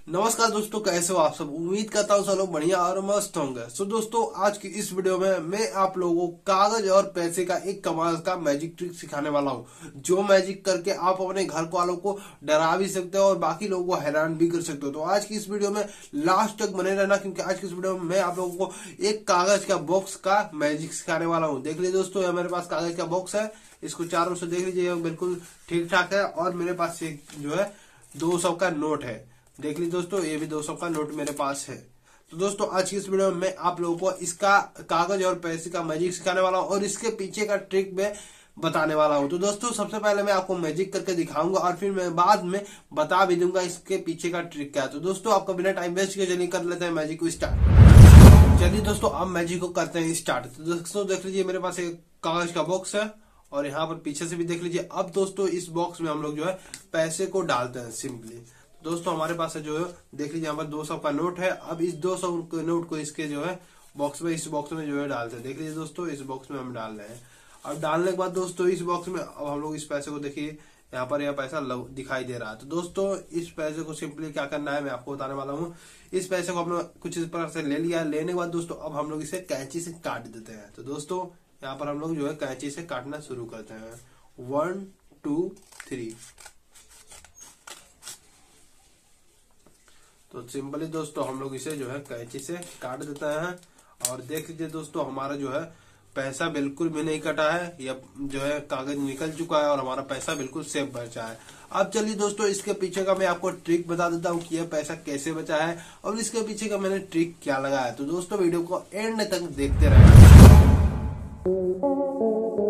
नमस्कार दोस्तों, कैसे हो आप सब। उम्मीद करता हूँ सब लोग बढ़िया और मस्त होंगे। सो दोस्तों, आज की इस वीडियो में मैं आप लोगों को कागज और पैसे का एक कमाल का मैजिक ट्रिक सिखाने वाला हूँ, जो मैजिक करके आप अपने घर वालों को डरा भी सकते हो और बाकी लोगों को हैरान भी कर सकते हो। तो आज की इस वीडियो में लास्ट तक बने रहना, क्योंकि आज की इस वीडियो में मैं आप लोगों को एक कागज का बॉक्स का मैजिक सिखाने वाला हूँ। देख लीजिए दोस्तों, मेरे पास कागज का बॉक्स है, इसको चारों से देख लीजिए, बिल्कुल ठीक ठाक है। और मेरे पास एक जो है 200 का नोट है, देख लीजिए दोस्तों, ये भी 200 का नोट मेरे पास है। तो दोस्तों, आज की इस वीडियो में मैं आप लोगों को इसका कागज और पैसे का मैजिक सिखाने वाला हूँ और इसके पीछे का ट्रिक मैं बताने वाला हूँ। तो दोस्तों, सबसे पहले मैं आपको मैजिक करके दिखाऊंगा और फिर मैं बाद में बता भी दूंगा इसके पीछे का ट्रिक क्या है। तो दोस्तों, आपका बिना टाइम वेस्ट किए चलिए कर लेते हैं मैजिक को स्टार्ट। चलिए दोस्तों, अब मैजिक को करते हैं स्टार्ट। तो दोस्तों देख लीजिए, मेरे पास एक कागज का बॉक्स है और यहाँ पर पीछे से भी देख लीजिए। अब दोस्तों, इस बॉक्स में हम लोग जो है पैसे को डालते हैं सिंपली। दोस्तों, हमारे पास है जो है, देख लीजिए यहाँ पर 200 का नोट है। अब इस 200 के नोट को इसके जो है बॉक्स में, इस बॉक्स में जो है डालते हैं। देख लीजिए दोस्तों, इस बॉक्स में हम डाल रहे हैं। अब डालने के बाद दोस्तों, इस बॉक्स में अब हम लोग इस पैसे को देखिए, यहाँ पर यह पैसा दिखाई दे रहा है। तो दोस्तों, इस पैसे को सिंपली क्या करना है मैं आपको बताने वाला हूँ। इस पैसे को हमने कुछ इस प्रकार से ले लिया। लेने के बाद दोस्तों, अब हम लोग इसे कैंची से काट देते हैं। तो दोस्तों, यहाँ पर हम लोग जो है कैंची से काटना शुरू करते हैं। 1 2 3। तो सिंपली दोस्तों, हम लोग इसे जो है कैंची से काट देते हैं। और देख लीजिए दोस्तों, हमारा जो है पैसा बिल्कुल भी नहीं कटा है, या जो है कागज निकल चुका है और हमारा पैसा बिल्कुल सेफ बचा है। अब चलिए दोस्तों, इसके पीछे का मैं आपको ट्रिक बता देता हूँ कि यह पैसा कैसे बचा है और इसके पीछे का मैंने ट्रिक क्या लगाया है। तो दोस्तों, वीडियो को एंड तक देखते रहें।